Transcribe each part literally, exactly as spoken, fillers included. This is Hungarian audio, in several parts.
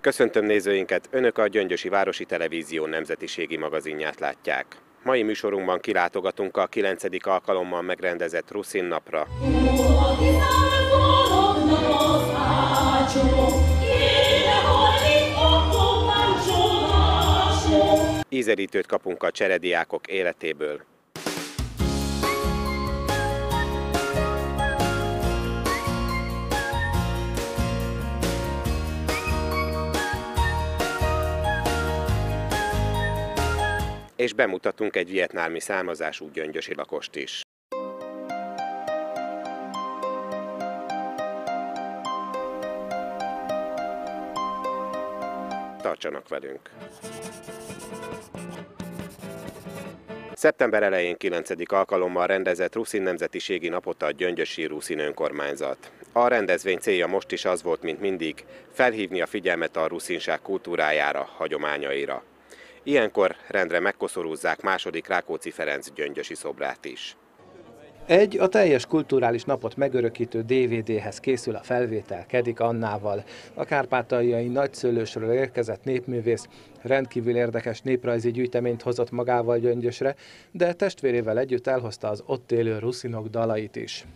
Köszöntöm nézőinket, Önök a Gyöngyösi Városi Televízió nemzetiségi magazinját látják. Mai műsorunkban kilátogatunk a kilencedik alkalommal megrendezett Ruszin napra. Ízelítőt kapunk a cserediákok életéből. És bemutatunk egy vietnámi származású gyöngyösi lakost is. Tartsanak velünk! Szeptember elején kilencedik alkalommal rendezett Ruszin nemzetiségi napot a Gyöngyösi Ruszin önkormányzat. A rendezvény célja most is az volt, mint mindig, felhívni a figyelmet a ruszinság kultúrájára, hagyományaira. Ilyenkor rendre megkoszorúzzák második Rákóczi Ferenc gyöngyösi szobrát is. Egy a teljes kulturális napot megörökítő dé vé dé-hez készül a felvétel Kedik Annával. A kárpátaljai Nagyszőlősről érkezett népművész rendkívül érdekes néprajzi gyűjteményt hozott magával Gyöngyösre, de testvérével együtt elhozta az ott élő ruszinok dalait is.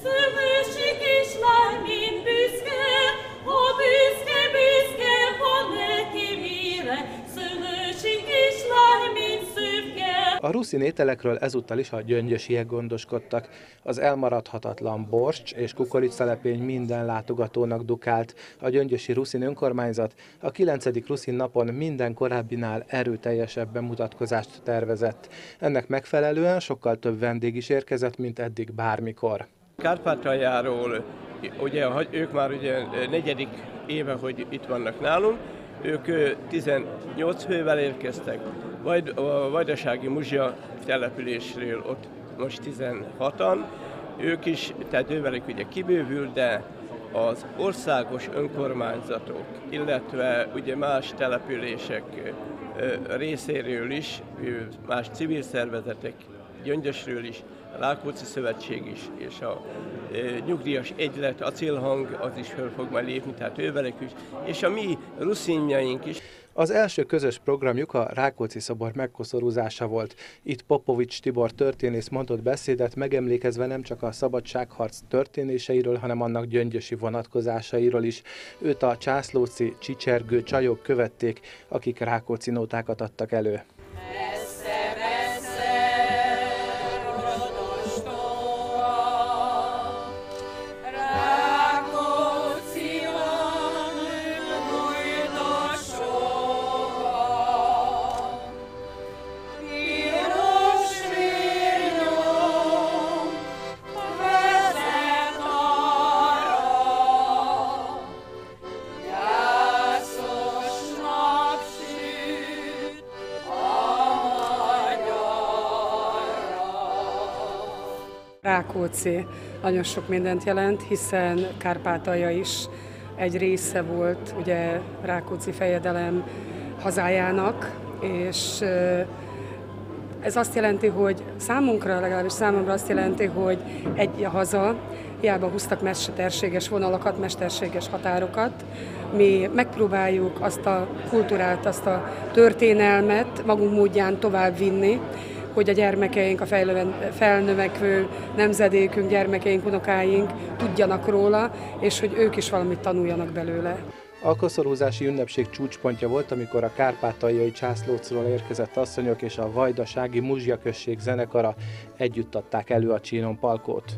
A ruszin ételekről ezúttal is a gyöngyösiek gondoskodtak. Az elmaradhatatlan borscs és kukoricaszelepény minden látogatónak dukált. A Gyöngyösi Ruszin önkormányzat a kilencedik Ruszin napon minden korábbinál erőteljesebb bemutatkozást tervezett. Ennek megfelelően sokkal több vendég is érkezett, mint eddig bármikor. Kárpátaljáról, ugye ők már ugye negyedik éve, hogy itt vannak nálunk, ők tizennyolc fővel érkeztek, Vajd, a Vajdasági Muzsia településről ott most tizenhatan, ők is, tehát ővelük ugye kibővül, de az országos önkormányzatok, illetve ugye más települések részéről is, más civil szervezetek, Gyöngyösről is, a Rákóczi Szövetség is, és a e, nyugdíjas egylet, a Célhang, az is föl fog majd lépni, tehát ővelük is, és a mi ruszinjaink is. Az első közös programjuk a Rákóczi szobor megkoszorúzása volt. Itt Popovics Tibor történész mondott beszédet, megemlékezve nem csak a szabadságharc történéseiről, hanem annak gyöngyösi vonatkozásairól is. Őt a császlóci, csicsergő csajok követték, akik Rákóczi nótákat adtak elő. Rákóczi nagyon sok mindent jelent, hiszen Kárpátalja is egy része volt ugye Rákóczi fejedelem hazájának, és ez azt jelenti, hogy számunkra, legalábbis számomra azt jelenti, hogy egy a haza, hiába húztak mesterséges vonalakat, mesterséges határokat, mi megpróbáljuk azt a kultúrát, azt a történelmet magunk módján tovább vinni, hogy a gyermekeink, a felnövekvő nemzedékünk, gyermekeink, unokáink tudjanak róla, és hogy ők is valamit tanuljanak belőle. A koszorúzási ünnepség csúcspontja volt, amikor a kárpátaljai Császlócról érkezett asszonyok és a Vajdasági Muzsia község zenekara együtt adták elő a Csínon Palkót.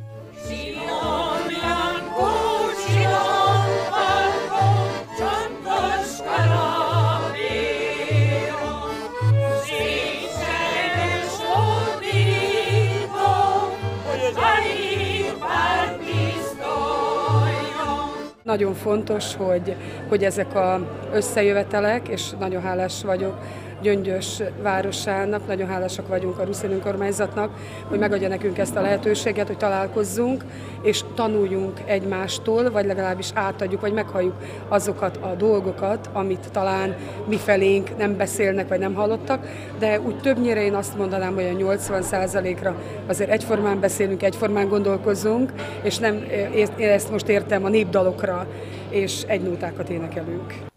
Nagyon fontos, hogy, hogy ezek az összejövetelek, és nagyon hálás vagyok Gyöngyös városának, nagyon hálásak vagyunk a Ruszin önkormányzatnak, hogy megadja nekünk ezt a lehetőséget, hogy találkozzunk, és tanuljunk egymástól, vagy legalábbis átadjuk, vagy meghalljuk azokat a dolgokat, amit talán mifelénk nem beszélnek, vagy nem hallottak, de úgy többnyire én azt mondanám, hogy a nyolcvan százalékra azért egyformán beszélünk, egyformán gondolkozunk, és nem, én ezt most értem a népdalokra, és egy nótákat énekelünk.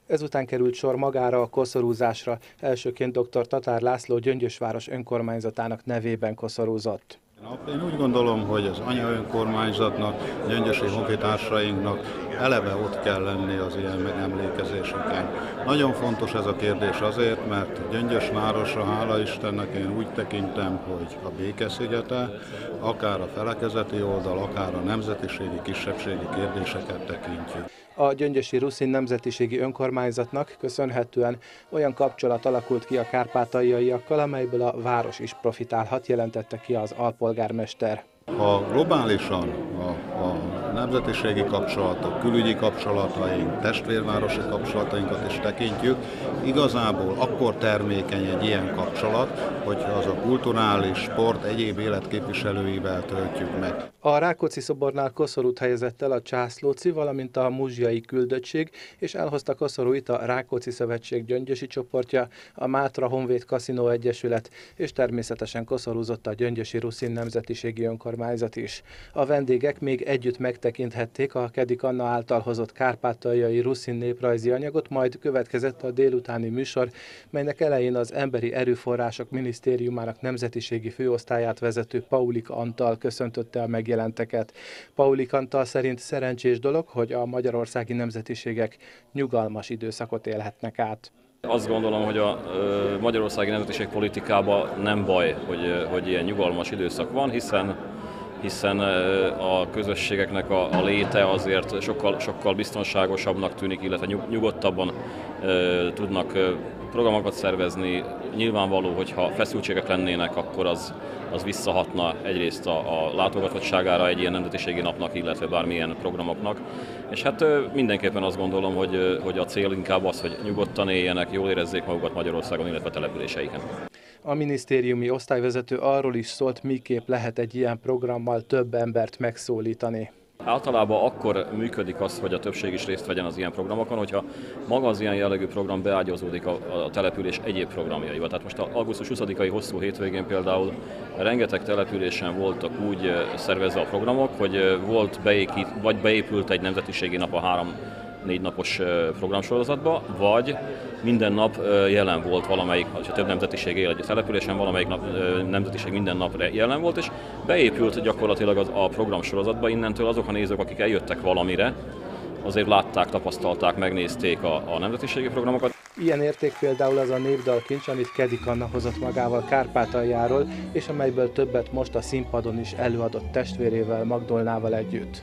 Ezután került sor magára a koszorúzásra, elsőként dr. Tatár László Gyöngyösváros önkormányzatának nevében koszorúzott. Én úgy gondolom, hogy az anyaönkormányzatnak, gyöngyösi honfitársainknak eleve ott kell lenni az ilyen megemlékezéseken. Nagyon fontos ez a kérdés azért, mert Gyöngyös városa, hála Istennek, én úgy tekintem, hogy a békeszigete, akár a felekezeti oldal, akár a nemzetiségi, kisebbségi kérdéseket tekintjük. A Gyöngyösi Ruszin Nemzetiségi Önkormányzatnak köszönhetően olyan kapcsolat alakult ki a kárpátaljaiakkal, amelyből a város is profitálhat, jelentette ki az alpolgármester. Ha globálisan a, a nemzetiségi kapcsolatok, külügyi kapcsolataink, testvérvárosi kapcsolatainkat is tekintjük, igazából akkor termékeny egy ilyen kapcsolat, hogyha az a kulturális, sport, egyéb életképviselőivel töltjük meg. A Rákóczi szobornál koszorút helyezett el a Császlóci, valamint a muzsiai küldöttség, és elhozta koszorúit a Rákóczi Szövetség gyöngyösi csoportja, a Mátra Honvéd Kaszinó Egyesület, és természetesen koszorúzott a Gyöngyösi Ruszin Nemzetiségi Önkormányzat is. A vendégek még együtt megtekinthették a Kedik Anna által hozott kárpátaljai ruszin néprajzi anyagot, majd következett a délutáni műsor, melynek elején az Emberi Erőforrások Minisztériumának nemzetiségi főosztályát vezető Paulik Antal köszöntötte a megjelenteket. Paulik Antal szerint szerencsés dolog, hogy a magyarországi nemzetiségek nyugalmas időszakot élhetnek át. Azt gondolom, hogy a magyarországi nemzetiség politikában nem baj, hogy, hogy ilyen nyugalmas időszak van, hiszen hiszen a közösségeknek a, a léte azért sokkal, sokkal biztonságosabbnak tűnik, illetve nyugodtabban e, tudnak programokat szervezni. Nyilvánvaló, hogyha feszültségek lennének, akkor az, az visszahatna egyrészt a, a látogatottságára egy ilyen nemzetiségi napnak, illetve bármilyen programoknak. És hát mindenképpen azt gondolom, hogy, hogy a cél inkább az, hogy nyugodtan éljenek, jól érezzék magukat Magyarországon, illetve a településeiken. A minisztériumi osztályvezető arról is szólt, miképp lehet egy ilyen programmal több embert megszólítani. Általában akkor működik az, hogy a többség is részt vegyen az ilyen programokon, hogyha maga az ilyen jellegű program beágyazódik a, a település egyéb programjaiba. Tehát most az augusztus huszadikai hosszú hétvégén például rengeteg településen voltak úgy szervezve a programok, hogy volt beépít, vagy beépült egy nemzetiségi nap a három négy napos programsorozatba, vagy minden nap jelen volt valamelyik, ha több nemzetiség él egy településen, valamelyik nap, nemzetiség minden nap jelen volt, és beépült gyakorlatilag az, a programsorozatba. Innentől azok a nézők, akik eljöttek valamire, azért látták, tapasztalták, megnézték a, a nemzetiségi programokat. Ilyen érték például az a népdalkincs, amit Kedik Anna hozott magával Kárpátaljáról, és amelyből többet most a színpadon is előadott testvérével, Magdolnával együtt.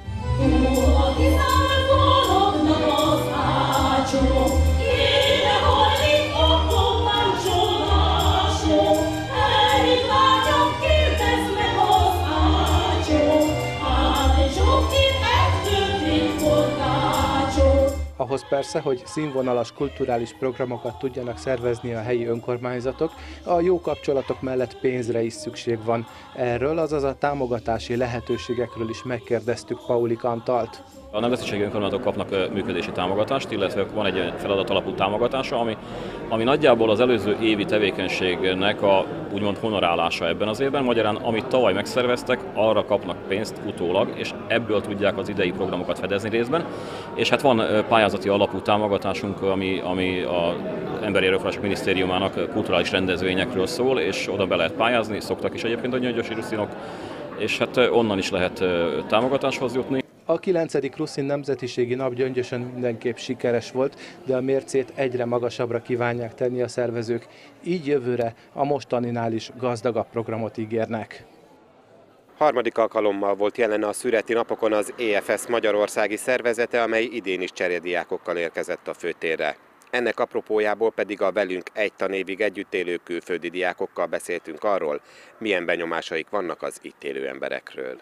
Ahhoz persze, hogy színvonalas kulturális programokat tudjanak szervezni a helyi önkormányzatok, a jó kapcsolatok mellett pénzre is szükség van. Erről, azaz a támogatási lehetőségekről is megkérdeztük Paulik Antalt. A nemzetiségi önkormányzatok kapnak működési támogatást, illetve van egy feladat alapú támogatása, ami, ami nagyjából az előző évi tevékenységnek a úgymond honorálása ebben az évben. Magyarán, amit tavaly megszerveztek, arra kapnak pénzt utólag, és ebből tudják az idei programokat fedezni részben. És hát van pályázati alapú támogatásunk, ami, ami az Emberi Erőforrások Minisztériumának kulturális rendezvényekről szól, és oda be lehet pályázni, szoktak is egyébként a gyöngyösi ruszinok, és hát onnan is lehet támogatáshoz jutni. A kilencedik Ruszin Nemzetiségi Nap Gyöngyösön mindenképp sikeres volt, de a mércét egyre magasabbra kívánják tenni a szervezők, így jövőre a mostaninál is gazdagabb programot ígérnek. Harmadik alkalommal volt jelen a szüreti napokon az é ef es magyarországi szervezete, amely idén is cserediákokkal érkezett a főtérre. Ennek apropójából pedig a velünk egy tanévig együtt élő külföldi diákokkal beszéltünk arról, milyen benyomásaik vannak az itt élő emberekről.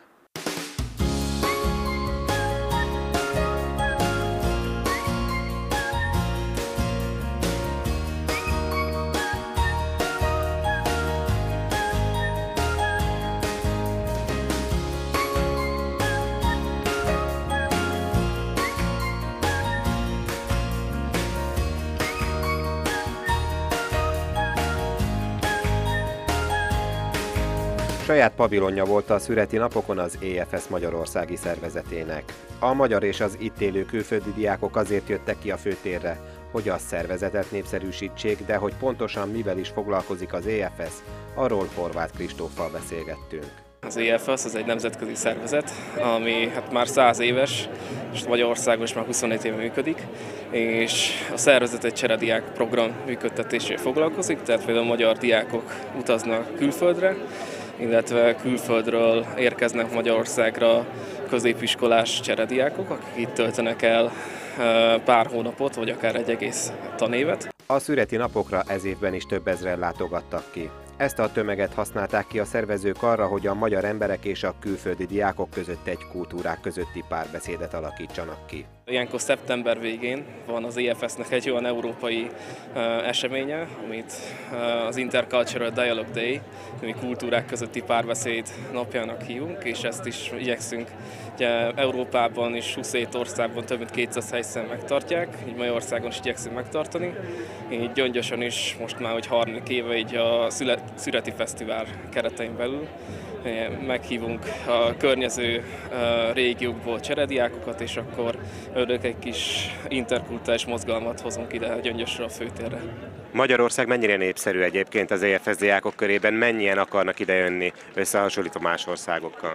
Saját pavilonja volt a szüreti napokon az é ef es magyarországi szervezetének. A magyar és az itt élő külföldi diákok azért jöttek ki a főtérre, hogy a szervezetet népszerűsítsék, de hogy pontosan mivel is foglalkozik az é ef es, arról Horváth Kristóffal beszélgettünk. Az é ef es az egy nemzetközi szervezet, ami hát már száz éves, és Magyarországon is már huszonöt éve működik, és a szervezet egy cserediák program működtetésével foglalkozik, tehát például magyar diákok utaznak külföldre, illetve külföldről érkeznek Magyarországra középiskolás cserediákok, akik itt töltenek el pár hónapot, vagy akár egy egész tanévet. A szüreti napokra ez évben is több ezren látogattak ki. Ezt a tömeget használták ki a szervezők arra, hogy a magyar emberek és a külföldi diákok között egy kultúrák közötti párbeszédet alakítsanak ki. Ilyenkor szeptember végén van az é ef es-nek egy olyan európai uh, eseménye, amit uh, az Intercultural Dialogue Day, ami kultúrák közötti párbeszéd napjának hívunk, és ezt is igyekszünk. Ugye, Európában és huszonhét országban több mint kétszáz helyszínen megtartják, így Magyarországon is igyekszünk megtartani. Így Gyöngyösön is most már hogy harmadik éve így a Szüreti Fesztivál keretein belül meghívunk a környező régiókból cserediákokat, és akkor ők egy kis interkulturális mozgalmat hozunk ide a Gyöngyösre, a főtérre. Magyarország mennyire népszerű egyébként az é ef es diákok körében? Mennyien akarnak idejönni összehasonlítva más országokkal?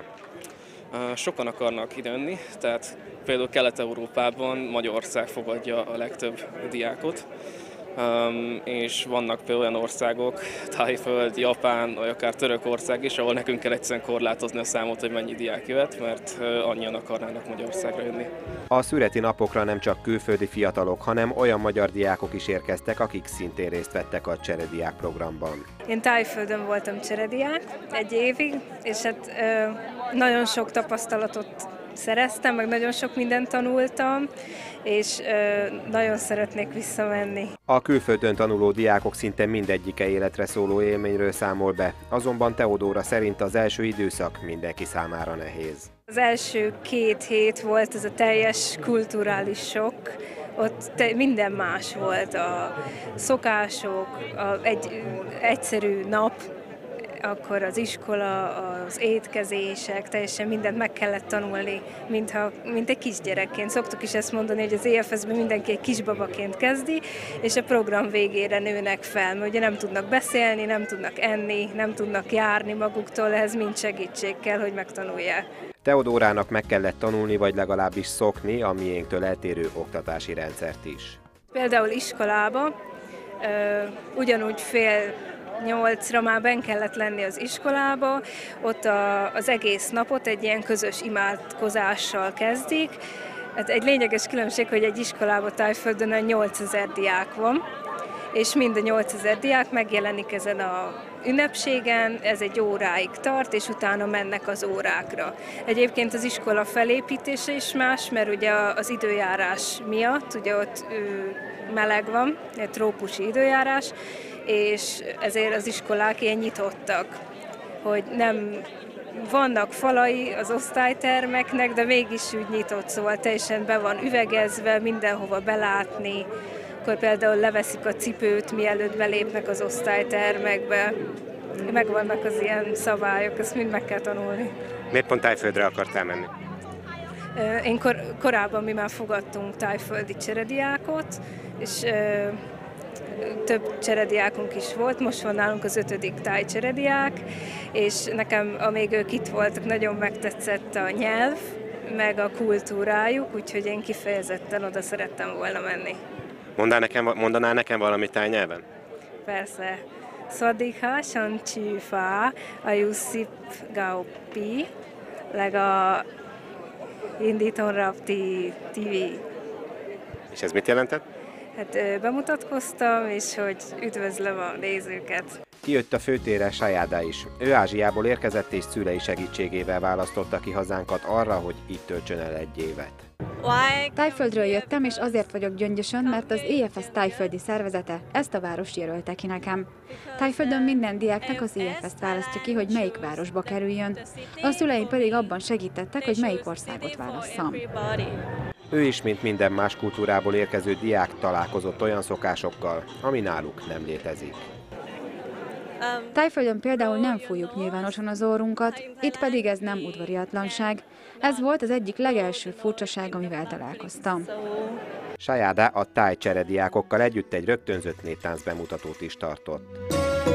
Sokan akarnak idejönni, tehát például Kelet-Európában Magyarország fogadja a legtöbb diákot. Um, és vannak például olyan országok, Thaiföld, Japán, vagy akár Törökország is, ahol nekünk kell egyszerűen korlátozni a számot, hogy mennyi diák jöhet, mert uh, annyian akarnának Magyarországra jönni. A szüreti napokra nem csak külföldi fiatalok, hanem olyan magyar diákok is érkeztek, akik szintén részt vettek a cserediák programban. Én Thaiföldön voltam cserediák egy évig, és hát uh, nagyon sok tapasztalatot szereztem, meg nagyon sok mindent tanultam, és ö, nagyon szeretnék visszamenni. A külföldön tanuló diákok szinte mindegyike életre szóló élményről számol be, azonban Teodóra szerint az első időszak mindenki számára nehéz. Az első két hét volt ez a teljes kulturális sok, ott te, minden más volt, a szokások, a, egy egyszerű nap, akkor az iskola, az étkezések, teljesen mindent meg kellett tanulni, mintha, mint egy kisgyerekként. Szoktuk is ezt mondani, hogy az é ef es-ben mindenki egy kisbabaként kezdi, és a program végére nőnek fel, mert ugye nem tudnak beszélni, nem tudnak enni, nem tudnak járni maguktól, ehhez mind segítség kell, hogy megtanulják. Teodórának meg kellett tanulni, vagy legalábbis szokni a miénktől eltérő oktatási rendszert is. Például iskolába, ugyanúgy fél nyolcra már benn kellett lenni az iskolába, ott a, az egész napot egy ilyen közös imádkozással kezdik. Hát egy lényeges különbség, hogy egy iskolában Thaiföldön nyolcezer diák van, és mind a nyolcezer diák megjelenik ezen a ünnepségen, ez egy óráig tart, és utána mennek az órákra. Egyébként az iskola felépítése is más, mert ugye az időjárás miatt, ugye ott meleg van, egy trópusi időjárás, és ezért az iskolák ilyen nyitottak, hogy nem vannak falai az osztálytermeknek, de mégis úgy nyitott, szóval teljesen be van üvegezve, mindenhova belátni, akkor például leveszik a cipőt, mielőtt belépnek az osztálytermekbe. Megvannak az ilyen szabályok, ezt mind meg kell tanulni. Miért pont Thaiföldre akartál menni? Én kor, korábban mi már fogadtunk thaiföldi cserediákot, és több cserediákunk is volt, most van nálunk az ötödik táj cserediák, és nekem, amíg ők itt voltak, nagyon megtetszett a nyelv, meg a kultúrájuk, úgyhogy én kifejezetten oda szerettem volna menni. Mondanál nekem, mondanál nekem valamit tájnyelven? Persze. Szwadikha, Sancsifá, Ajusip Gaupi, lega Indíton Rapti té vé. És ez mit jelentett? Hát bemutatkoztam, és hogy üdvözlöm a nézőket. Kijött a főtérre Sajáda is. Ő Ázsiából érkezett, és szülei segítségével választotta ki hazánkat arra, hogy itt töltsön el egy évet. Thaiföldről jöttem, és azért vagyok Gyöngyösön, mert az é ef es thaiföldi szervezete ezt a várost jelölte ki nekem. Thaiföldön minden diáknak az é ef es-t választja ki, hogy melyik városba kerüljön. A szüleim pedig abban segítettek, hogy melyik országot válasszam. Ő is, mint minden más kultúrából érkező diák, találkozott olyan szokásokkal, ami náluk nem létezik. Thaiföldön például nem fújjuk nyilvánosan az orrunkat, itt pedig ez nem udvariatlanság. Ez volt az egyik legelső furcsaság, amivel találkoztam. Sajada a táj cserediákokkal együtt egy rögtönzött néptánc bemutatót is tartott.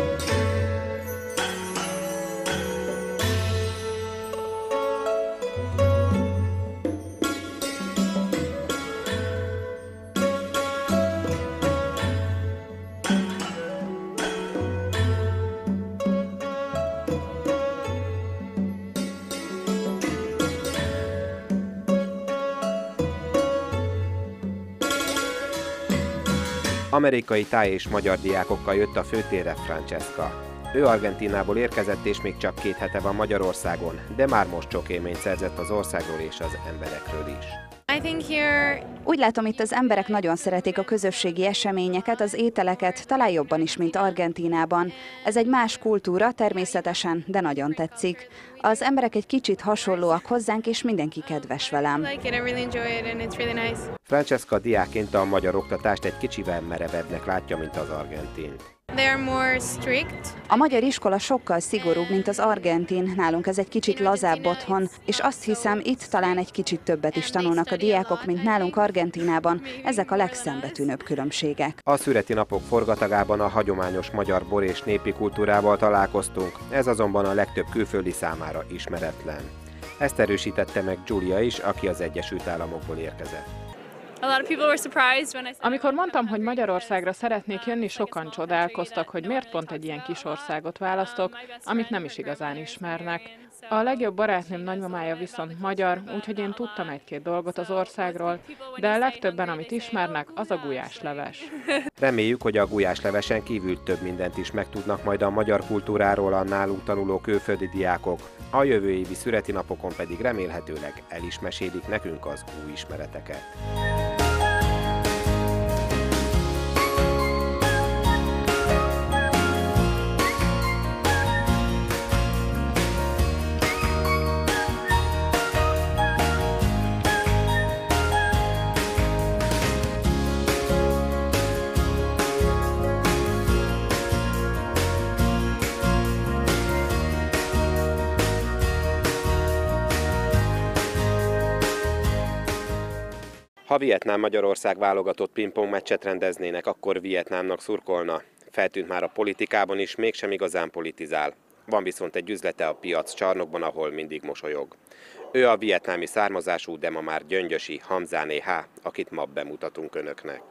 Amerikai táj és magyar diákokkal jött a főtérre Francesca. Ő Argentínából érkezett, és még csak két hete van Magyarországon, de már most sok élményt szerzett az országról és az emberekről is. Úgy látom, itt az emberek nagyon szeretik a közösségi eseményeket, az ételeket, talán jobban is, mint Argentínában. Ez egy más kultúra, természetesen, de nagyon tetszik. Az emberek egy kicsit hasonlóak hozzánk, és mindenki kedves velem. Francesca diákként a magyar oktatást egy kicsivel merevebbnek látja, mint az argentint. A magyar iskola sokkal szigorúbb, mint az argentin, nálunk ez egy kicsit lazább otthon, és azt hiszem, itt talán egy kicsit többet is tanulnak a diákok, mint nálunk Argentínában. Ezek a legszembetűnőbb különbségek. A szüreti napok forgatagában a hagyományos magyar bor és népi kultúrával találkoztunk, ez azonban a legtöbb külföldi számára ismeretlen. Ezt erősítette meg Julia is, aki az Egyesült Államokból érkezett. Amikor mondtam, hogy Magyarországra szeretnék jönni, sokan csodálkoztak, hogy miért pont egy ilyen kis országot választok, amit nem is igazán ismernek. A legjobb barátnőm nagymamája viszont magyar, úgyhogy én tudtam egy-két dolgot az országról, de a legtöbben, amit ismernek, az a gulyásleves. Reméljük, hogy a gulyáslevesen kívül több mindent is megtudnak majd a magyar kultúráról a nálunk tanuló külföldi diákok. A jövő évi szüreti napokon pedig remélhetőleg el is mesélik nekünk az új ismereteket. Ha Vietnám-Magyarország válogatott pingpong meccset rendeznének, akkor Vietnámnak szurkolna. Feltűnt már a politikában is, mégsem igazán politizál. Van viszont egy üzlete a piac csarnokban, ahol mindig mosolyog. Ő a vietnámi származású, de ma már gyöngyösi Hamzáné H., akit ma bemutatunk önöknek.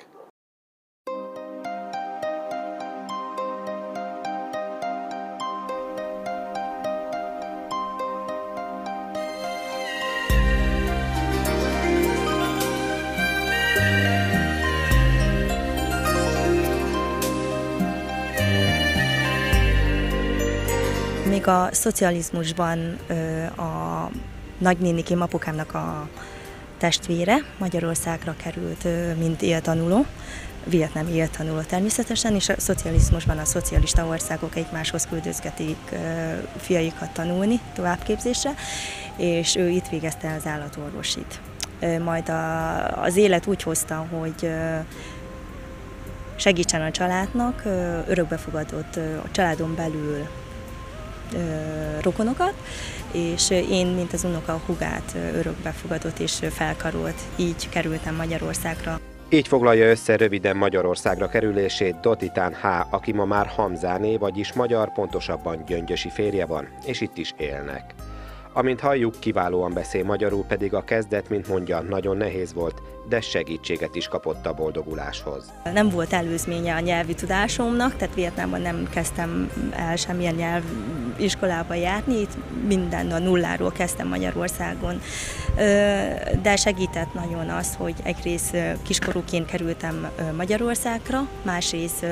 Még a szocializmusban a nagynénikém, apukámnak a testvére Magyarországra került, mint éltanuló, vietnámi éltanuló természetesen, és a szocializmusban a szocialista országok egymáshoz küldözgetik fiaikat tanulni, továbbképzésre, és ő itt végezte az állatorvosit. Majd a, az élet úgy hozta, hogy segítsen a családnak, örökbefogadott a családon belül rokonokat, és én, mint az unoka, a hugát örökbefogadott és felkarolt, így kerültem Magyarországra. Így foglalja össze röviden Magyarországra kerülését Dotitán H., aki ma már Hamzáné, vagyis magyar, pontosabban gyöngyösi férje van, és itt is élnek. Amint halljuk, kiválóan beszél magyarul, pedig a kezdet, mint mondja, nagyon nehéz volt, de segítséget is kapott a boldoguláshoz. Nem volt előzménye a nyelvi tudásomnak, tehát Vietnámban nem kezdtem el semmilyen nyelviskolába járni, itt minden a nulláról kezdtem Magyarországon, de segített nagyon az, hogy egyrészt kiskorúként kerültem Magyarországra, másrészt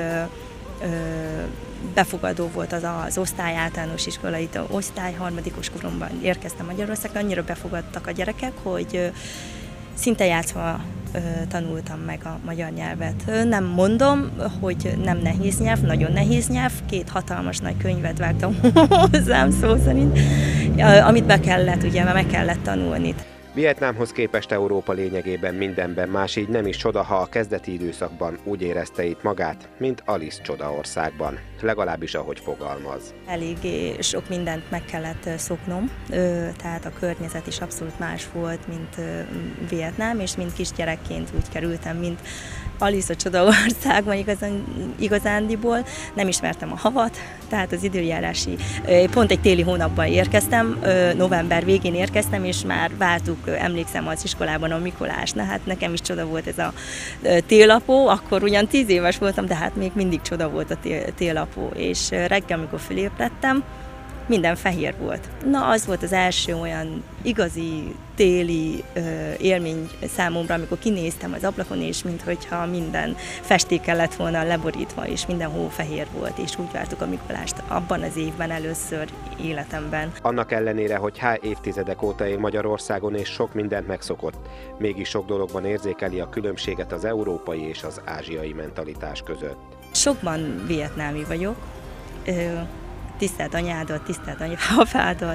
befogadó volt az az osztály, általános iskolai osztály, harmadikos koromban érkeztem Magyarországra, annyira befogadtak a gyerekek, hogy szinte játszva tanultam meg a magyar nyelvet. Nem mondom, hogy nem nehéz nyelv, nagyon nehéz nyelv, két hatalmas nagy könyvet vágtam hozzám szó szerint, amit be kellett, ugye, meg kellett tanulni. Vietnámhoz képest Európa lényegében mindenben más, így nem is csoda, ha a kezdeti időszakban úgy érezte itt magát, mint Alice csodaországban, legalábbis ahogy fogalmaz. Eléggé sok mindent meg kellett szoknom, tehát a környezet is abszolút más volt, mint Vietnám, és mint kisgyerekként úgy kerültem, mint Alice a csodaországban igazán, igazándiból. Nem ismertem a havat, tehát az időjárási, pont egy téli hónapban érkeztem, november végén érkeztem, és már vártuk, emlékszem az iskolában a Mikulást. Na hát nekem is csoda volt ez a télapó, akkor ugyan tíz éves voltam, de hát még mindig csoda volt a télapó, és reggel, amikor fölébredtem, minden fehér volt. Na, az volt az első olyan igazi téli ö, élmény számomra, amikor kinéztem az ablakon, és minthogyha minden festékkel lett volna leborítva, és minden hó fehér volt, és úgy vártuk a Mikulást abban az évben először életemben. Annak ellenére, hogy há évtizedek óta él Magyarországon, és sok mindent megszokott, mégis sok dologban érzékeli a különbséget az európai és az ázsiai mentalitás között. Sokban vietnámi vagyok. Ö, tisztelt anyádat, tisztelt apádat,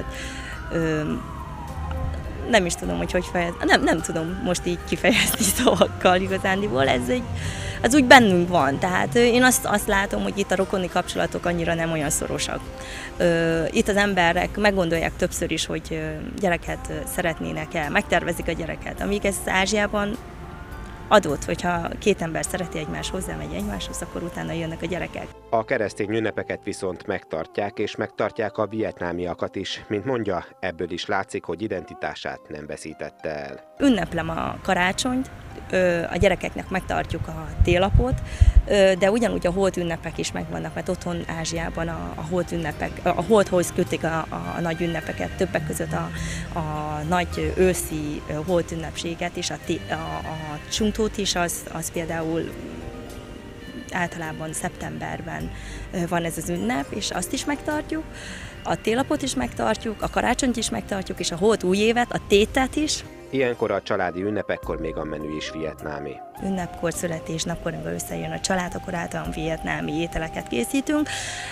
nem is tudom, hogy hogy fejez, nem, nem tudom most így kifejezni szavakkal igazándiból, ez egy, az úgy bennünk van, tehát én azt, azt látom, hogy itt a rokoni kapcsolatok annyira nem olyan szorosak. Itt az emberek meggondolják többször is, hogy gyereket szeretnének-e, megtervezik a gyereket, amíg ez Ázsiában adott, hogyha két ember szereti egymást, hozzámegy egymáshoz, akkor utána jönnek a gyerekek. A keresztény ünnepeket viszont megtartják, és megtartják a vietnámiakat is. Mint mondja, ebből is látszik, hogy identitását nem veszítette el. Ünneplem a karácsonyt, a gyerekeknek megtartjuk a télapot, de ugyanúgy a holt ünnepek is megvannak, mert otthon Ázsiában a, a holt ünnepek, a holthoz kötik a, a nagy ünnepeket, többek között a, a nagy őszi holt ünnepséget és a, a, a csungtót is, az, az például általában szeptemberben van ez az ünnep, és azt is megtartjuk, a télapot is megtartjuk, a karácsonyt is megtartjuk, és a holt új évet, a tétet is. Ilyenkor a családi ünnepekkor még a menü is vietnámi. Ünnepkor, születésnapkor, amikor összejön a család, akkor általán vietnámi ételeket készítünk.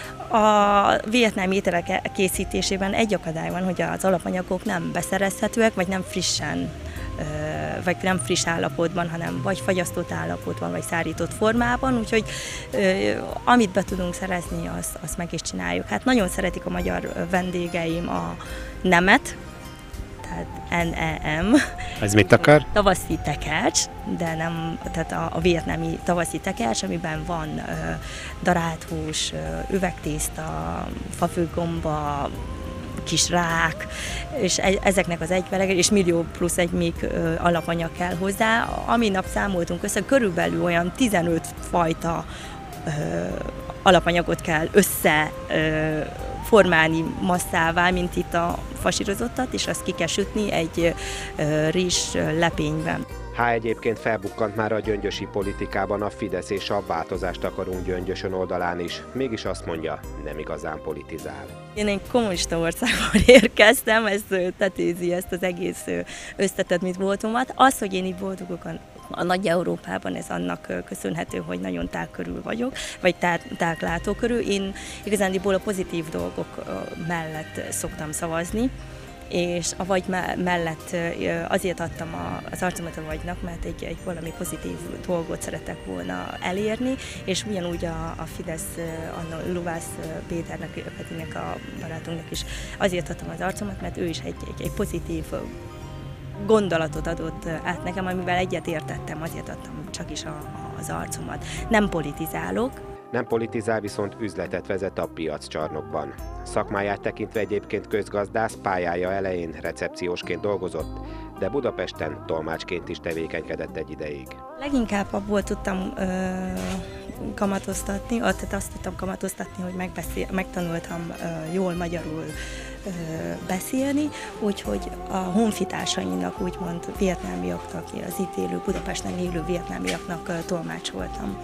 A vietnámi ételek készítésében egy akadály van, hogy az alapanyagok nem beszerezhetőek, vagy nem frissen, vagy nem friss állapotban, hanem vagy fagyasztott állapotban, vagy szárított formában, úgyhogy amit be tudunk szerezni, azt, azt meg is csináljuk. Hát nagyon szeretik a magyar vendégeim a nemet, tehát en e em. Ez mit akar? Tavaszi tekercs, de nem, tehát a, a vietnámi tavaszi tekercs, amiben van uh, darált hús, uh, üvegtészta, fafőgomba, kis rák, és ezeknek az egyveleg, és millió plusz egy még uh, alapanyag kell hozzá. Ami nap számoltunk össze, körülbelül olyan tizenöt fajta uh, alapanyagot kell össze uh, formálni masszává, mint itt a fasírozottat, és azt ki kell sütni egy uh, rizs lepényben. Há egyébként felbukkant már a gyöngyösi politikában a Fidesz és a Változást akarunk Gyöngyösön oldalán is, mégis azt mondja, nem igazán politizál. Én egy kommunista országból érkeztem, ez tetézi ezt az egész összetett mit voltomat. Az, hogy én itt boldogok a, a nagy Európában, ez annak köszönhető, hogy nagyon tágkörül vagyok, vagy táglátókörül. Én igazándiból a pozitív dolgok mellett szoktam szavazni, és a vagy mellett azért adtam az arcomat a vagynak, mert egy, egy valami pozitív dolgot szeretek volna elérni, és ugyanúgy a, a Fidesz, a Lovász Péternek, Petinek, a barátunknak is azért adtam az arcomat, mert ő is egy, egy, egy pozitív gondolatot adott át nekem, amivel egyet értettem, azért adtam csak is a, az arcomat. Nem politizálok. Nem politizál, viszont üzletet vezet a piaccsarnokban. Szakmáját tekintve egyébként közgazdász, pályája elején recepciósként dolgozott, de Budapesten tolmácsként is tevékenykedett egy ideig. Leginkább abból tudtam ö, kamatoztatni, tehát azt tudtam kamatoztatni, hogy megbeszél, megtanultam ö, jól magyarul ö, beszélni, úgyhogy a honfitársainak, úgymond vietnámiaknak, az itt élő, Budapesten élő vietnámiaknak ö, tolmácsoltam.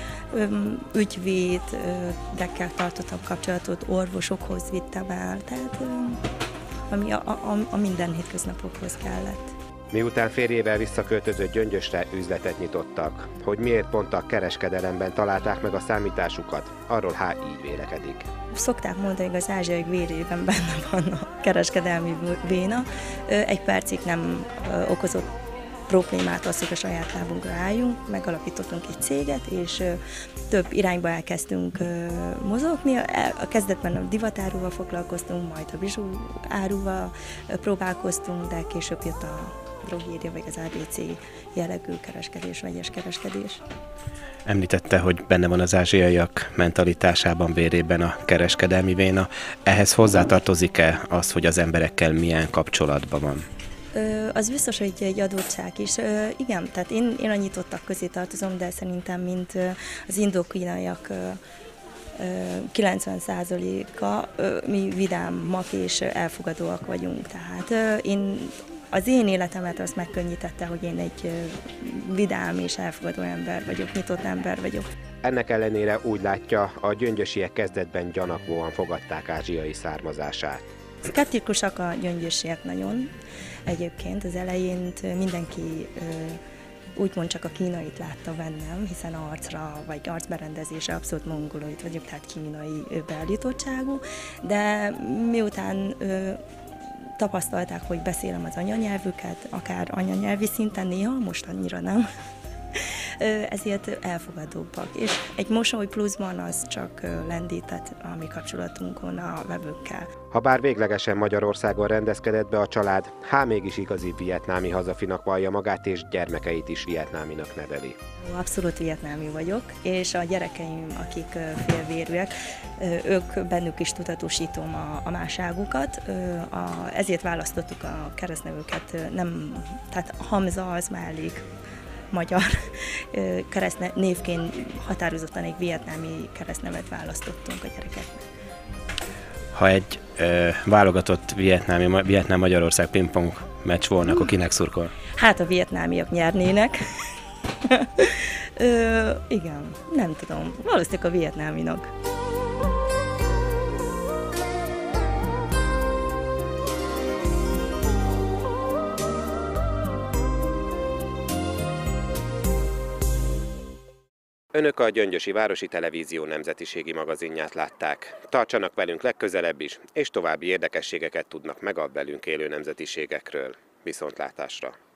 Ügyvédekkel tartottam kapcsolatot, orvosokhoz vittem el, tehát ami a, a, a minden hétköznapokhoz kellett. Miután férjével visszaköltözött Gyöngyösre, üzletet nyitottak. Hogy miért pont a kereskedelemben találták meg a számításukat, arról H. így vélekedik. Szokták mondani, hogy az ázsiaiak vérében benne van a kereskedelmi véna. Egy percig nem okozott problémát az, hogy a saját lábunkra álljunk, megalapítottunk egy céget, és több irányba elkezdtünk mozogni. A kezdetben a divatáruval foglalkoztunk, majd a bizsú áruval próbálkoztunk, de később jött a drogéria vagy az á bé cé jellegű kereskedés, vegyes kereskedés. Említette, hogy benne van az ázsiaiak mentalitásában, vérében a kereskedelmi véna. Ehhez hozzátartozik-e az, hogy az emberekkel milyen kapcsolatban van? Az biztos, hogy egy adottság is. Igen, tehát én, én a nyitottak közé tartozom, de szerintem mint az indokínaiak kilencven százaléka mi vidámak és elfogadóak vagyunk. Tehát én, az én életemet azt megkönnyítette, hogy én egy vidám és elfogadó ember vagyok, nyitott ember vagyok. Ennek ellenére úgy látja, a gyöngyösiek kezdetben gyanakvóan fogadták ázsiai származását. Szkeptikusak a gyöngyösiek nagyon. Egyébként az elején mindenki úgymond csak a kínait látta bennem, hiszen arcra vagy arcberendezésre abszolút mongoloid vagyok, tehát kínai beállítottságú, de miután tapasztalták, hogy beszélem az anyanyelvüket, akár anyanyelvi szinten néha, most annyira nem, ezért elfogadóbbak. És egy mosoly pluszban az csak lendített a mi kapcsolatunkon a vevőkkel. Habár véglegesen Magyarországon rendezkedett be a család, H. mégis igazi vietnámi hazafinak vallja magát, és gyermekeit is vietnáminak neveli. Abszolút vietnámi vagyok, és a gyerekeim, akik félvérűek, ők bennük is tudatosítom a, a máságukat. A, ezért választottuk a keresztnevüket, nem, tehát Hamza az már elég magyar keresztnévként, határozottan egy vietnámi keresztnevet választottunk a gyerekeknek. Ha egy ö, válogatott vietnámi, Vietnám-Magyarország pingpong meccs volna, akkor kinek szurkol? Hát a vietnámiak nyernének. Ö, igen, nem tudom, valószínűleg a vietnáminak. Önök a Gyöngyösi Városi Televízió nemzetiségi magazinját látták. Tartsanak velünk legközelebb is, és további érdekességeket tudnak meg a velünk élő nemzetiségekről. Viszontlátásra!